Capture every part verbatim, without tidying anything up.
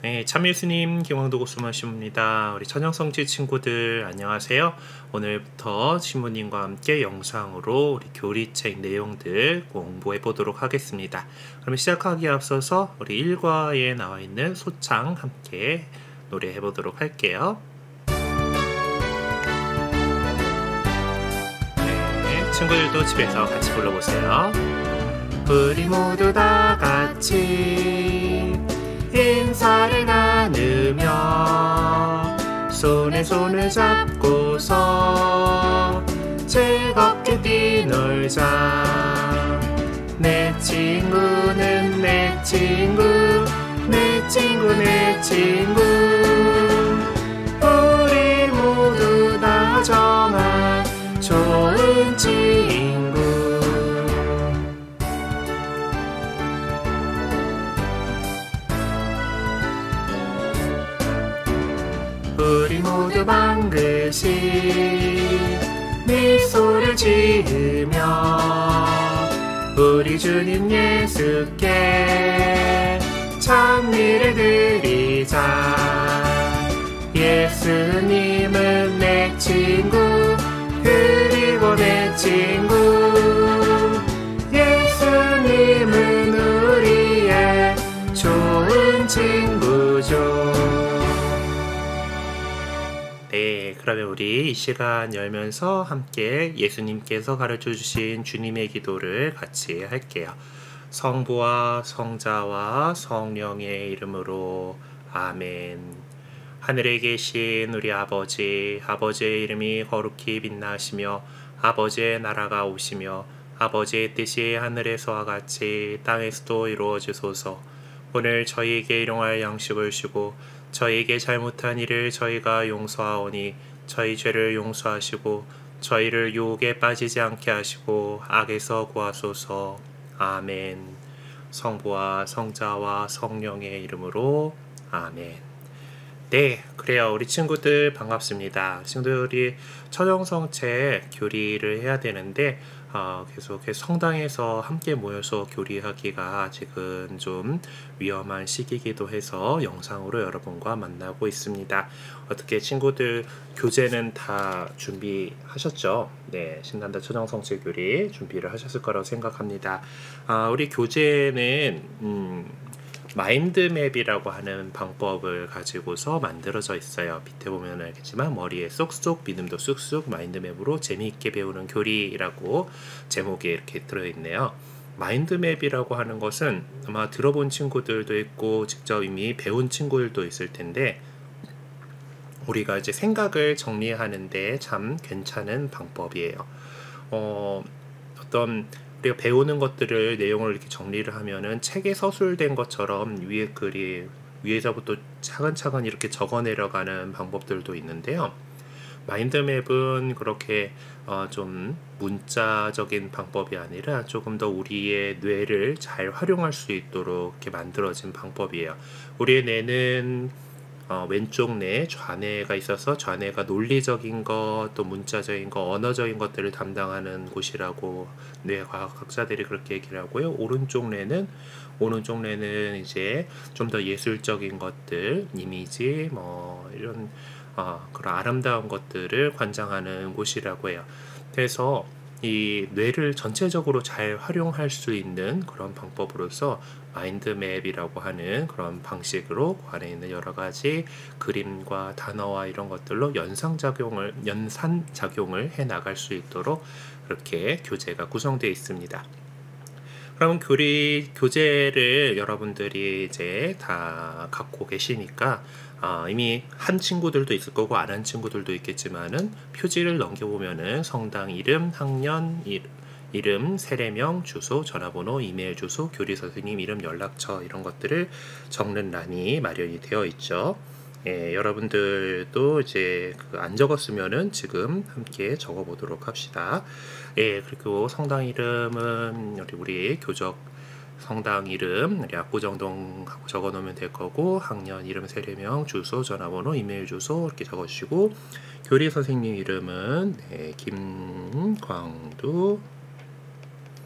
네, 참예수님, 김광도 고수마 신부입니다. 우리 천영성지 친구들 안녕하세요. 오늘부터 신부님과 함께 영상으로 우리 교리책 내용들 공부해 보도록 하겠습니다. 그럼 시작하기에 앞서서 우리 일 과에 나와 있는 소창 함께 노래해 보도록 할게요. 네, 친구들도 집에서 같이 불러보세요. 우리 모두 다 같이 인사를 나누며 손에 손을 잡고서 즐겁게 뛰놀자. 내 친구는 내 친구, 내 친구 내 친구, 우리 모두 다정한 좋은 친구. 우리 모두 반드시 미소를 지으며 우리 주님 예수께 찬미를 드리자. 예수님은 내 친구, 그리고 내 친구, 예수님은 우리의 좋은 친구죠. 네, 그러면 우리 이 시간 열면서 함께 예수님께서 가르쳐주신 주님의 기도를 같이 할게요. 성부와 성자와 성령의 이름으로 아멘. 하늘에 계신 우리 아버지, 아버지의 이름이 거룩히 빛나시며 아버지의 나라가 오시며 아버지의 뜻이 하늘에서와 같이 땅에서도 이루어지소서. 오늘 저희에게 일용할 양식을 주고 저희에게 잘못한 일을 저희가 용서하오니 저희 죄를 용서하시고 저희를 유혹에 빠지지 않게 하시고 악에서 구하소서. 아멘. 성부와 성자와 성령의 이름으로 아멘. 네, 그래요. 우리 친구들 반갑습니다. 친구들이 천영성책 교리를 해야 되는데 어, 계속 성당에서 함께 모여서 교리하기가 지금 좀 위험한 시기이기도 해서 영상으로 여러분과 만나고 있습니다. 어떻게 친구들 교재는 다 준비하셨죠? 네, 신난다 천영성책 교리 준비를 하셨을 거라고 생각합니다. 아, 우리 교재는 음, 마인드맵이라고 하는 방법을 가지고서 만들어져 있어요. 밑에 보면 알겠지만 머리에 쏙쏙 믿음도 쑥쑥 마인드맵으로 재미있게 배우는 교리라고 제목이 이렇게 들어있네요. 마인드맵이라고 하는 것은 아마 들어본 친구들도 있고 직접 이미 배운 친구들도 있을 텐데 우리가 이제 생각을 정리하는데 참 괜찮은 방법이에요. 어, 어떤 우리가 배우는 것들을 내용을 이렇게 정리를 하면은 책에 서술된 것처럼 위에 글이 위에서부터 차근차근 이렇게 적어 내려가는 방법들도 있는데요. 마인드맵은 그렇게 어 좀 문자적인 방법이 아니라 조금 더 우리의 뇌를 잘 활용할 수 있도록 이렇게 만들어진 방법이에요. 우리의 뇌는 어, 왼쪽 뇌, 좌뇌가 있어서 좌뇌가 논리적인 것, 또 문자적인 것, 언어적인 것들을 담당하는 곳이라고 뇌과학학자들이 그렇게 얘기를 하고요. 오른쪽 뇌는 오른쪽 뇌는 이제 좀 더 예술적인 것들, 이미지, 뭐 이런 어, 그런 아름다운 것들을 관장하는 곳이라고 해요. 그래서 이 뇌를 전체적으로 잘 활용할 수 있는 그런 방법으로서 마인드맵이라고 하는 그런 방식으로 그 안에 있는 여러 가지 그림과 단어와 이런 것들로 연상작용을, 연산작용을 해 나갈 수 있도록 그렇게 교재가 구성되어 있습니다. 그럼 교리, 교재를 여러분들이 이제 다 갖고 계시니까 어, 이미 한 친구들도 있을 거고 안 한 친구들도 있겠지만은 표지를 넘겨보면은 성당 이름, 학년 이름, 이름, 세례명, 주소, 전화번호, 이메일 주소, 교리 선생님 이름, 연락처 이런 것들을 적는 란이 마련이 되어 있죠. 예, 여러분들도 이제 그 안 적었으면은 지금 함께 적어보도록 합시다. 예, 그리고 성당 이름은 우리, 우리 교적 성당 이름, 우리 압구정동 적어 놓으면 될 거고, 학년 이름, 세례명, 주소, 전화번호, 이메일 주소 이렇게 적어주시고, 교리 선생님 이름은 네, 김광두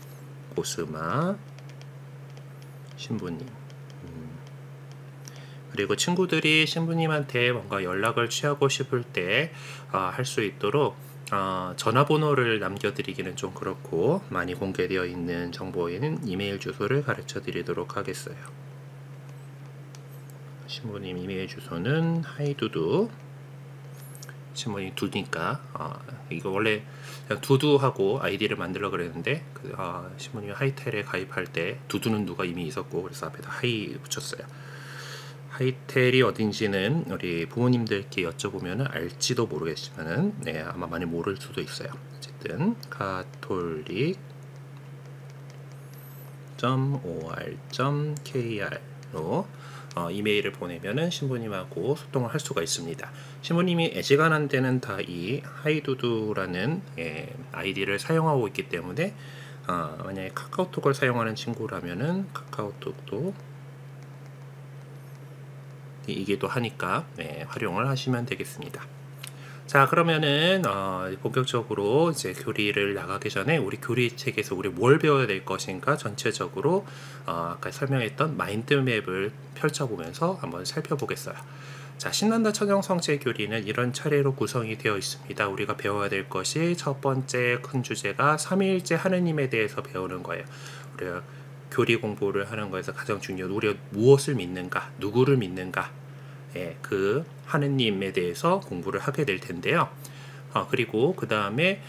고스마 신부님. 음. 그리고 친구들이 신부님한테 뭔가 연락을 취하고 싶을 때 할 수 있도록 어, 전화번호를 남겨드리기는 좀 그렇고 많이 공개되어 있는 정보인 이메일 주소를 가르쳐 드리도록 하겠어요. 신부님 이메일 주소는 하이두두, 신부님 두니까 어, 이거 원래 그냥 두두하고 아이디를 만들려고 그랬는데 그, 어, 신부님 하이텔에 가입할 때 두두는 누가 이미 있었고 그래서 앞에다 하이 붙였어요. 하이텔이 어딘지는 우리 부모님들께 여쭤보면 알지도 모르겠지만은 네, 아마 많이 모를 수도 있어요. 어쨌든 가톨릭 닷 오알 닷 케이알로 어, 이메일을 보내면은 신부님하고 소통을 할 수가 있습니다. 신부님이 애시간한 때는 다 이 하이두두라는 예, 아이디를 사용하고 있기 때문에 어, 만약에 카카오톡을 사용하는 친구라면은 카카오톡도 이게 또 하니까 네, 활용을 하시면 되겠습니다. 자, 그러면은 어, 본격적으로 이제 교리를 나가기 전에 우리 교리 책에서 우리 뭘 배워야 될 것인가 전체적으로 어, 아까 설명했던 마인드맵을 펼쳐보면서 한번 살펴보겠어요. 자, 신난다 천연성체 교리는 이런 차례로 구성이 되어 있습니다. 우리가 배워야 될 것이 첫 번째 큰 주제가 삼위일체 하느님에 대해서 배우는 거예요. 우리가 교리 공부를 하는 거에서 가장 중요한 우리가 무엇을 믿는가, 누구를 믿는가, 예, 그 하느님에 대해서 공부를 하게 될 텐데요. 어, 그리고 그 다음에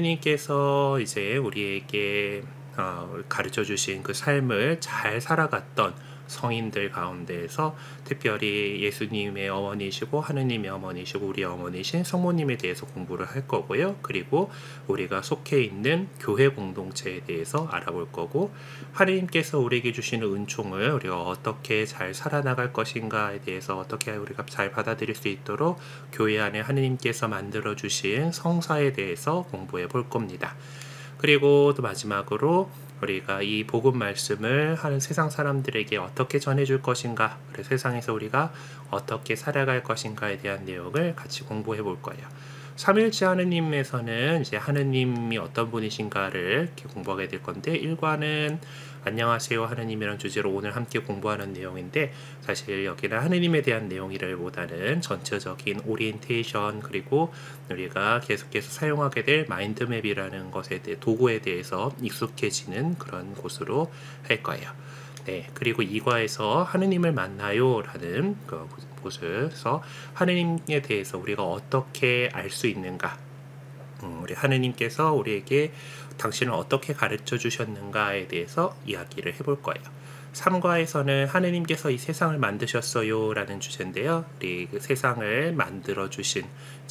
하느님께서 이제 우리에게 어, 가르쳐 주신 그 삶을 잘 살아갔던 성인들 가운데에서 특별히 예수님의 어머니시고 하느님의 어머니시고 우리 어머니신 성모님에 대해서 공부를 할 거고요. 그리고 우리가 속해 있는 교회 공동체에 대해서 알아볼 거고, 하느님께서 우리에게 주시는 은총을 우리가 어떻게 잘 살아나갈 것인가에 대해서 어떻게 우리가 잘 받아들일 수 있도록 교회 안에 하느님께서 만들어 주신 성사에 대해서 공부해 볼 겁니다. 그리고 또 마지막으로 우리가 이 복음 말씀을 하는 세상 사람들에게 어떻게 전해줄 것인가, 그래서 세상에서 우리가 어떻게 살아갈 것인가에 대한 내용을 같이 공부해 볼 거예요. 삼일째 하느님에서는 이제 하느님이 어떤 분이신가를 이렇게 공부하게 될 건데, 일 과는 안녕하세요 하느님이라는 주제로 오늘 함께 공부하는 내용인데, 사실 여기는 하느님에 대한 내용이라기보다는 전체적인 오리엔테이션, 그리고 우리가 계속해서 사용하게 될 마인드맵이라는 것에 대해 도구에 대해서 익숙해지는 그런 곳으로 할 거예요. 네, 그리고 이 과에서 하느님을 만나요 라는 그 곳에서 하느님에 대해서 우리가 어떻게 알 수 있는가, 음, 우리 하느님께서 우리에게 당신을 어떻게 가르쳐 주셨는가에 대해서 이야기를 해볼 거예요. 삼 과에서는 하느님께서 이 세상을 만드셨어요 라는 주제인데요. 우리 그 세상을 만들어 주신,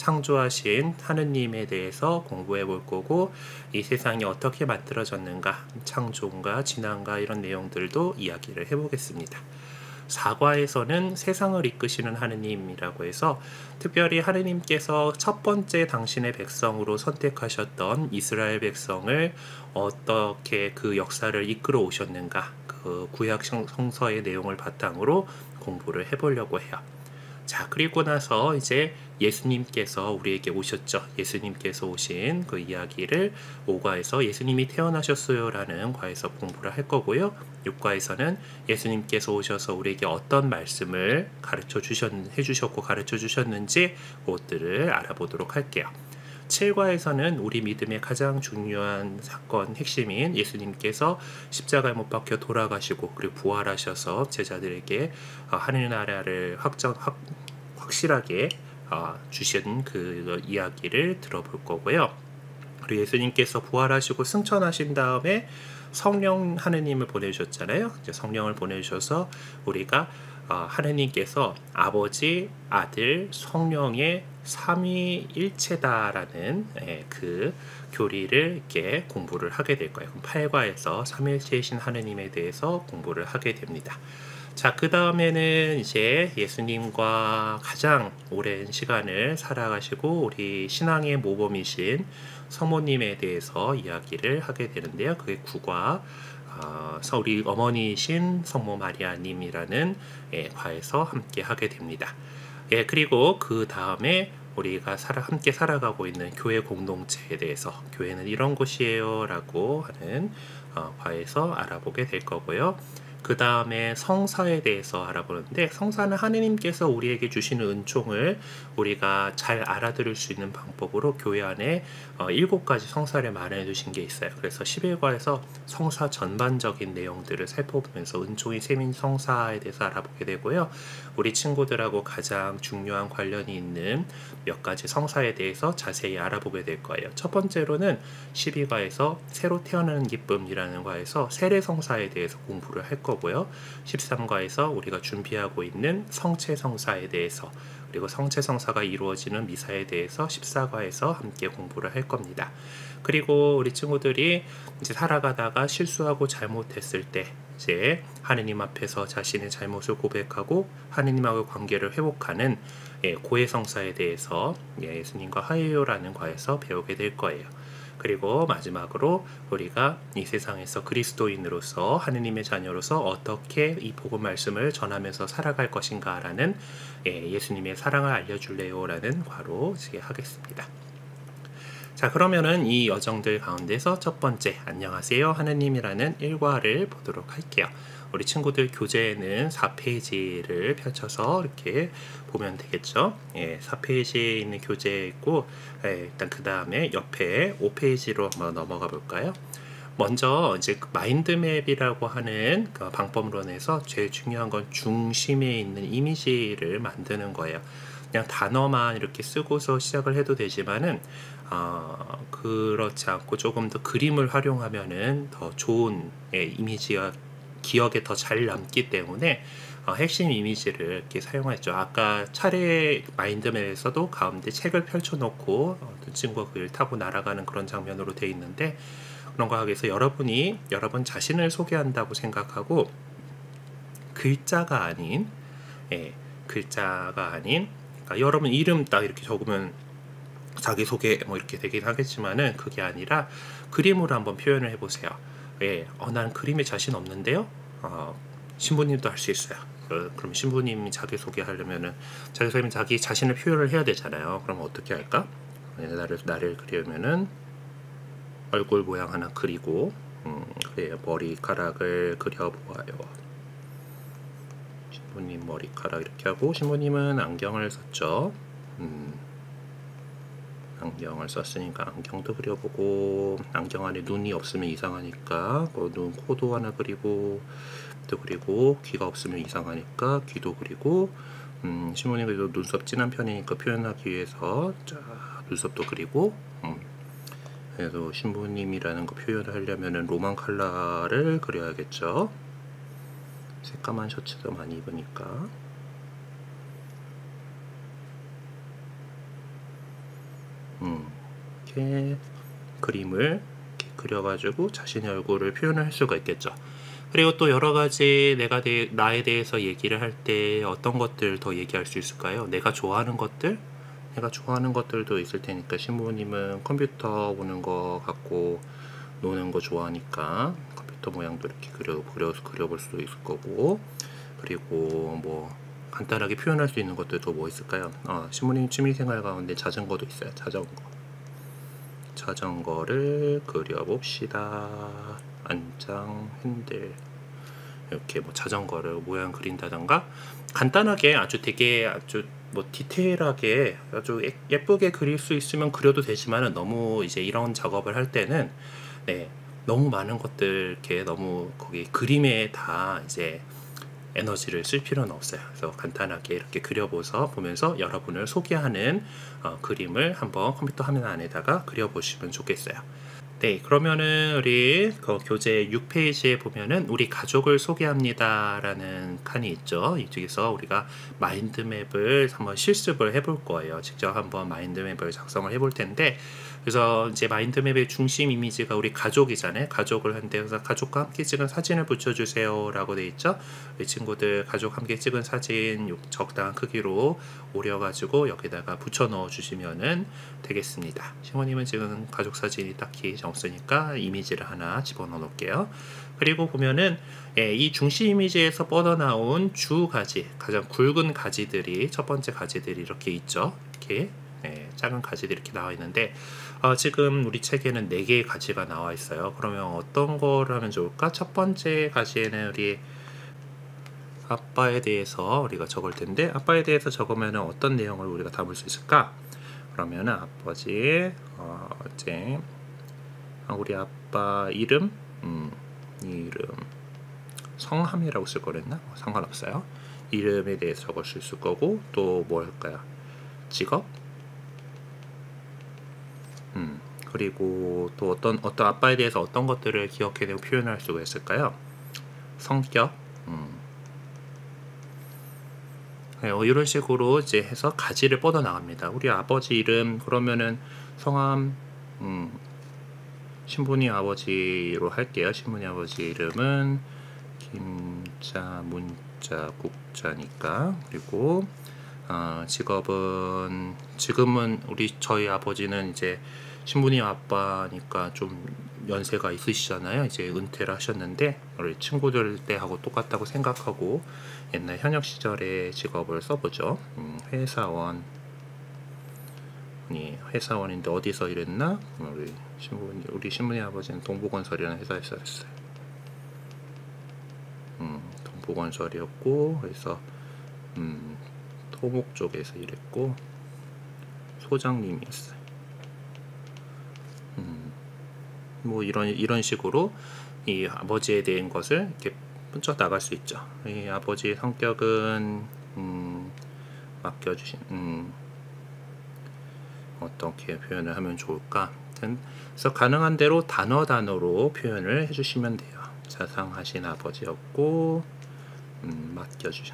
창조하신 하느님에 대해서 공부해 볼 거고, 이 세상이 어떻게 만들어졌는가, 창조인가 진화인가 이런 내용들도 이야기를 해보겠습니다. 사 과에서는 세상을 이끄시는 하느님이라고 해서 특별히 하느님께서 첫 번째 당신의 백성으로 선택하셨던 이스라엘 백성을 어떻게 그 역사를 이끌어 오셨는가, 그 구약 성서의 내용을 바탕으로 공부를 해보려고 해요. 자, 그리고 나서 이제 예수님께서 우리에게 오셨죠. 예수님께서 오신 그 이야기를 오 과에서 예수님이 태어나셨어요 라는 과에서 공부를 할 거고요. 육 과에서는 예수님께서 오셔서 우리에게 어떤 말씀을 가르쳐 주셨, 해주셨고 가르쳐 주셨는지 그것들을 알아보도록 할게요. 칠 과에서는 우리 믿음의 가장 중요한 사건, 핵심인 예수님께서 십자가에 못 박혀 돌아가시고 그리고 부활하셔서 제자들에게 하늘나라를 확정, 확, 확실하게 주신 그 이야기를 들어볼 거고요. 그리고 예수님께서 부활하시고 승천하신 다음에 성령 하느님을 보내주셨잖아요. 이제 성령을 보내주셔서 우리가 하느님께서 아버지, 아들, 성령의 삼위일체다라는 그 교리를 이렇게 공부를 하게 될 거예요. 그럼 팔 과에서 삼위일체이신 하느님에 대해서 공부를 하게 됩니다. 자, 그 다음에는 이제 예수님과 가장 오랜 시간을 살아가시고 우리 신앙의 모범이신 성모님에 대해서 이야기를 하게 되는데요. 그게 구 과 어, 우리 어머니이신 성모 마리아님이라는 예, 과에서 함께 하게 됩니다. 예, 그리고 그 다음에 우리가 살아, 함께 살아가고 있는 교회 공동체에 대해서, 교회는 이런 곳이에요 라고 하는 어, 과에서 알아보게 될 거고요. 그 다음에 성사에 대해서 알아보는데, 성사는 하느님께서 우리에게 주시는 은총을 우리가 잘 알아들을 수 있는 방법으로 교회 안에 어, 일곱 가지 성사를 마련해 두신 게 있어요. 그래서 십일 과에서 성사 전반적인 내용들을 살펴보면서 은총이 셈인 성사에 대해서 알아보게 되고요. 우리 친구들하고 가장 중요한 관련이 있는 몇 가지 성사에 대해서 자세히 알아보게 될 거예요. 첫 번째로는 십이 과에서 새로 태어나는 기쁨이라는 과에서 세례 성사에 대해서 공부를 할 거고요. 십삼 과에서 우리가 준비하고 있는 성체 성사에 대해서, 그리고 성체 성사가 이루어지는 미사에 대해서 십사 과에서 함께 공부를 할 겁니다. 그리고 우리 친구들이 이제 살아가다가 실수하고 잘못했을 때 이제 하느님 앞에서 자신의 잘못을 고백하고 하느님하고 관계를 회복하는 예, 고해 성사에 대해서 예, 예수님과 화해요라는 과에서 배우게 될 거예요. 그리고 마지막으로 우리가 이 세상에서 그리스도인으로서 하느님의 자녀로서 어떻게 이 복음 말씀을 전하면서 살아갈 것인가 라는 예, 예수님의 사랑을 알려줄래요 라는 과로 하겠습니다. 자, 그러면은 이 여정들 가운데서 첫 번째 안녕하세요 하느님이라는 일 과를 보도록 할게요. 우리 친구들 교재에는 사 페이지를 펼쳐서 이렇게 보면 되겠죠. 예, 사 페이지에 있는 교재에 있고, 예, 일단 그 다음에 옆에 오 페이지로 한번 넘어가 볼까요? 먼저 이제 마인드맵이라고 하는 그 방법론에서 제일 중요한 건 중심에 있는 이미지를 만드는 거예요. 그냥 단어만 이렇게 쓰고서 시작을 해도 되지만은 어, 그렇지 않고 조금 더 그림을 활용하면은 더 좋은 예, 이미지가 기억에 더 잘 남기 때문에 어, 핵심 이미지를 이렇게 사용했죠. 아까 차례 마인드맵에서도 가운데 책을 펼쳐놓고 어떤 친구가 그를 타고 날아가는 그런 장면으로 되어 있는데, 그런 거 하기 위해서 여러분이 여러분 자신을 소개한다고 생각하고 글자가 아닌 예, 글자가 아닌 그러니까 여러분 이름 딱 이렇게 적으면 자기소개 뭐 이렇게 되긴 하겠지만은 그게 아니라 그림으로 한번 표현을 해보세요. 예, 어, 난 그림에 자신 없는데요. 어, 신부님도 할 수 있어요. 어, 그럼 신부님이 자기소개 하려면은 자기소개는 자기 자신을 표현을 해야 되잖아요. 그럼 어떻게 할까? 나를 나를 그리려면은 얼굴 모양 하나 그리고 음, 그래요. 머리카락을 그려보아요. 신부님 머리카락 이렇게 하고, 신부님은 안경을 썼죠. 음, 안경을 썼으니까 안경도 그려보고, 안경 안에 눈이 없으면 이상하니까 뭐 눈, 코도 하나 그리고, 또 그리고 귀가 없으면 이상하니까 귀도 그리고, 음, 신부님 그래도 눈썹 진한 편이니까 표현하기 위해서 자, 눈썹도 그리고, 음, 그래서 신부님이라는 거 표현을 하려면은 로만 컬러를 그려야겠죠. 새까만 셔츠도 많이 입으니까. 음, 이렇게 그림을 이렇게 그려가지고 자신의 얼굴을 표현을 할 수가 있겠죠. 그리고 또 여러 가지 내가 대, 나에 대해서 얘기를 할 때 어떤 것들 더 얘기할 수 있을까요? 내가 좋아하는 것들? 내가 좋아하는 것들도 있을 테니까, 신부님은 컴퓨터 보는 거 갖고 노는 거 좋아하니까 컴퓨터 모양도 이렇게 그려, 그려, 그려볼 수도 있을 거고, 그리고 뭐 간단하게 표현할 수 있는 것들도 뭐 있을까요? 어, 신부님 취미생활 가운데 자전거도 있어요. 자전거. 자전거를 그려봅시다. 안장, 핸들. 이렇게 뭐 자전거를 모양 그린다던가, 간단하게 아주 되게 아주 뭐 디테일하게 아주 예쁘게 그릴 수 있으면 그려도 되지만은, 너무 이제 이런 작업을 할 때는 네, 너무 많은 것들 이렇게 너무 거기 그림에 다 이제 에너지를 쓸 필요는 없어요. 그래서 간단하게 이렇게 그려보서 보면서 여러분을 소개하는 어, 그림을 한번 컴퓨터 화면 안에다가 그려보시면 좋겠어요. 네, 그러면은 우리 그 교재 육 페이지에 보면은 우리 가족을 소개합니다 라는 칸이 있죠. 이쪽에서 우리가 마인드맵을 한번 실습을 해볼 거예요. 직접 한번 마인드맵을 작성을 해볼 텐데, 그래서 이제 마인드맵의 중심 이미지가 우리 가족이잖아요. 가족을 한데, 그래서 가족과 함께 찍은 사진을 붙여주세요 라고 돼 있죠. 우리 친구들 가족 함께 찍은 사진 적당한 크기로 오려가지고 여기다가 붙여 넣어 주시면은 되겠습니다. 시모님은 지금 가족 사진이 딱히 없으니까 이미지를 하나 집어넣어 놓을게요. 그리고 보면은 예, 이 중심 이미지에서 뻗어나온 주 가지, 가장 굵은 가지들이, 첫 번째 가지들이 이렇게 있죠. 이렇게 예, 작은 가지들이 이렇게 나와 있는데, 어, 지금 우리 책에는 네 개의 가지가 나와 있어요. 그러면 어떤 거를 하면 좋을까? 첫 번째 가지에는 우리 아빠에 대해서 우리가 적을 텐데, 아빠에 대해서 적으면 어떤 내용을 우리가 담을 수 있을까? 그러면은 아버지 어, 이제 우리 아빠 이름, 음, 이름 성함이라고 쓸 거랬나? 상관없어요. 이름에 대해서 적을 수 있을 거고, 또 뭐 할까요? 직업, 음, 그리고 또 어떤 어떤 아빠에 대해서 어떤 것들을 기억해내고 표현할 수가 있을까요? 성격, 음. 네, 어, 이런 식으로 이제 해서 가지를 뻗어 나갑니다. 우리 아버지 이름 그러면은 성함, 음, 신부님 아버지로 할게요. 신부님 아버지 이름은 김자, 문자, 국자니까. 그리고 어, 직업은 지금은 우리 저희 아버지는 이제 신부님 아빠니까 좀 연세가 있으시잖아요. 이제 은퇴를 하셨는데 우리 친구들 때하고 똑같다고 생각하고 옛날 현역 시절의 직업을 써보죠. 음, 회사원. 이 회사원인데 어디서 일했나? 우리 신부님, 우리 신부님 아버지는 동부건설이라는 회사에서 했어요. 음, 동부건설이었고, 그래서 음, 토목 쪽에서 일했고 소장님이었어요. 음, 뭐 이런 이런 식으로 이 아버지에 대한 것을 이렇게 훔쳐 나갈 수 있죠. 이 아버지의 성격은 음, 맡겨주신 음, 어떻게 표현을 하면 좋을까? 그래서 가능한 대로 단어 단어로 표현을 해주시면 돼요. 자상하신 아버지였고 음, 맡겨주신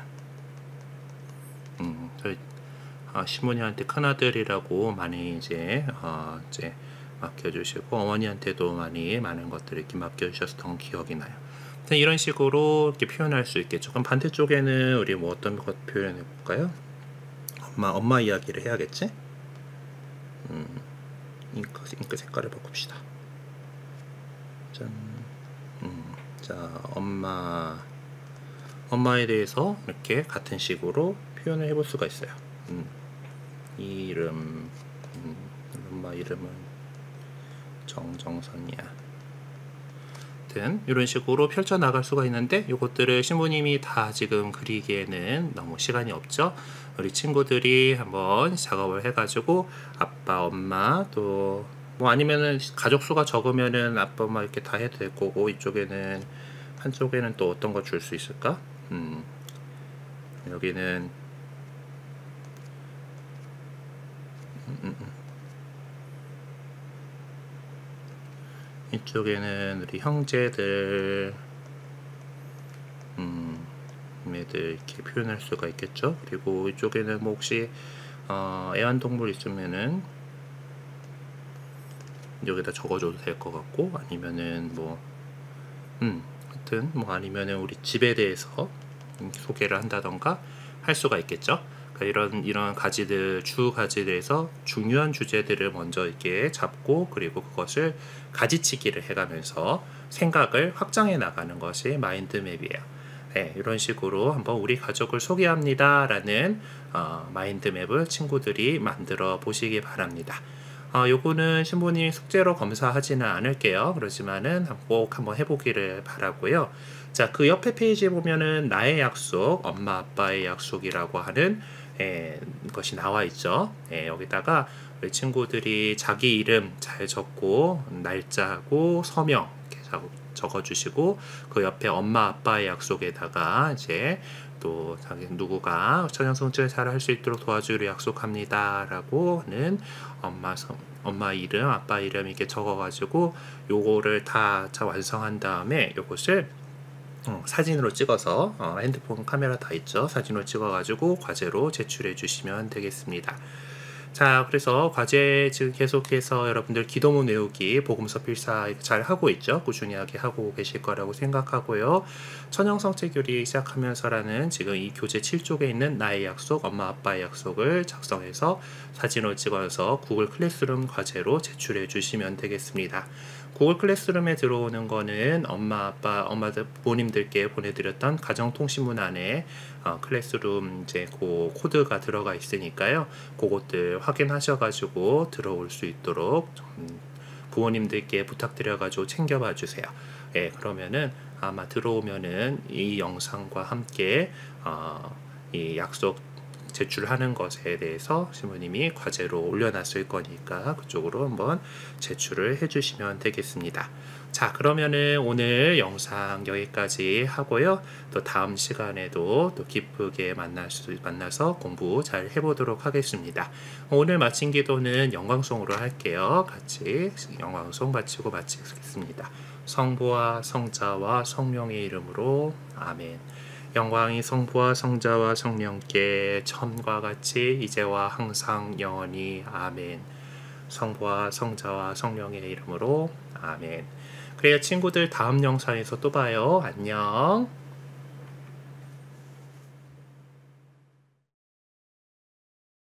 음, 저희 어, 시모니한테 큰아들이라고 많이 이제 어, 이제 맡겨주시고 어머니한테도 많이 많은 것들을 이렇게 맡겨주셨던 기억이 나요. 이런 식으로 이렇게 표현할 수 있겠죠. 그럼 반대쪽에는 우리 뭐 어떤 것 표현해 볼까요? 엄마 엄마 이야기를 해야겠지? 음, 잉크, 잉크 색깔을 바꿉시다. 짠. 음, 자, 엄마 엄마에 대해서 이렇게 같은 식으로 표현을 해볼 수가 있어요. 음, 이름, 음, 엄마 이름은 정정선이야. 이런 식으로 펼쳐 나갈 수가 있는데 이것들을 신부님이 다 지금 그리기에는 너무 시간이 없죠. 우리 친구들이 한번 작업을 해가지고 아빠, 엄마 또 뭐 아니면은 가족 수가 적으면은 아빠, 엄마 이렇게 다 해도 될 거고 이쪽에는 한쪽에는 또 어떤 거 줄 수 있을까? 음, 여기는 음, 음, 음. 이쪽에는 우리 형제들, 음, 애들 이렇게 표현할 수가 있겠죠. 그리고 이쪽에는 뭐 혹시 어, 애완동물 있으면은 여기다 적어줘도 될 것 같고 아니면은 뭐 음, 하여튼 뭐 아니면은 우리 집에 대해서 소개를 한다던가 할 수가 있겠죠. 그러니까 이런 이런 가지들 주 가지들에서 중요한 주제들을 먼저 이렇게 잡고 그리고 그것을 가지치기를 해가면서 생각을 확장해 나가는 것이 마인드맵이에요. 네, 이런 식으로 한번 우리 가족을 소개합니다 라는 어, 마인드맵을 친구들이 만들어 보시기 바랍니다. 어, 요거는 신부님 숙제로 검사하지는 않을게요. 그렇지만은 꼭 한번 해보기를 바라고요. 자, 그 옆에 페이지에 보면은 나의 약속, 엄마 아빠의 약속이라고 하는 에, 것이 나와 있죠. 에, 여기다가 우리 친구들이 자기 이름 잘 적고 날짜하고 서명 이렇게 적어주시고 그 옆에 엄마 아빠의 약속에다가 이제 또 자기 누구가 천연성증을 잘 할 수 있도록 도와주기로 약속합니다 라고 하는 엄마 성, 엄마 이름 아빠 이름 이렇게 적어가지고 요거를 다 완성한 다음에 요것을 어, 사진으로 찍어서 어, 핸드폰 카메라 다 있죠. 사진으로 찍어가지고 과제로 제출해 주시면 되겠습니다. 자, 그래서 과제 지금 계속해서 여러분들 기도문 외우기, 복음서 필사 잘 하고 있죠. 꾸준히 하게 하고 계실 거라고 생각하고요. 천형성체교리 시작하면서라는 지금 이 교재 칠 쪽에 있는 나의 약속, 엄마 아빠의 약속을 작성해서 사진을 찍어서 구글 클래스룸 과제로 제출해 주시면 되겠습니다. 구글 클래스룸에 들어오는 거는 엄마, 아빠, 엄마들, 부모님들께 보내드렸던 가정통신문 안에 어, 클래스룸 이제 그 코드가 들어가 있으니까요. 그것들 확인하셔가지고 들어올 수 있도록 좀 부모님들께 부탁드려가지고 챙겨봐 주세요. 예, 그러면은 아마 들어오면은 이 영상과 함께 어, 이 약속 제출하는 것에 대해서 신부님이 과제로 올려놨을 거니까 그쪽으로 한번 제출을 해주시면 되겠습니다. 자, 그러면은 오늘 영상 여기까지 하고요. 또 다음 시간에도 또 기쁘게 만날 수, 만나서 공부 잘 해보도록 하겠습니다. 오늘 마친 기도는 영광송으로 할게요. 같이 영광송 바치고 마치겠습니다. 성부와 성자와 성령의 이름으로 아멘. 영광이 성부와 성자와 성령께 처음과 같이 이제와 항상 영원히 아멘. 성부와 성자와 성령의 이름으로 아멘. 그래요 친구들, 다음 영상에서 또 봐요. 안녕.